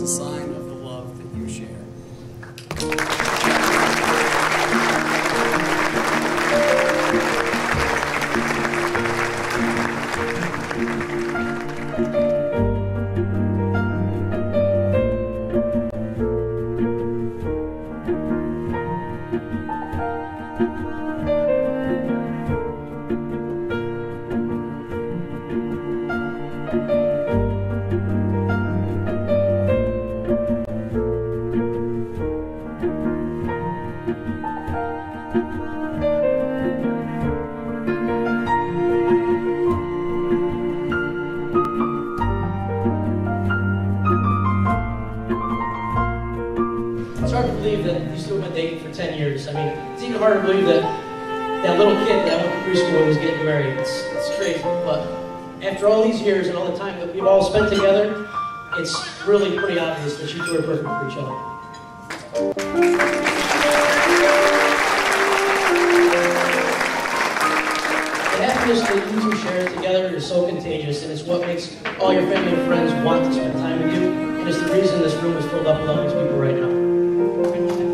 a sign of the love that you share. It's hard to believe that these two have been dating for 10 years. I mean, it's even harder to believe that that little kid that I went to preschool with is getting married. It's crazy. But after all these years and all the time that we've all spent together, it's really pretty obvious that you two are perfect for each other. The happiness that you two share together is so contagious, and it's what makes all your family and friends want to spend time with you, and it's the reason this room is filled up with all these people right now.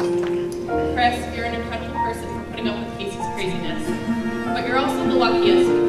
Chris, you're an incredible person for putting up with Casey's craziness, but you're also the luckiest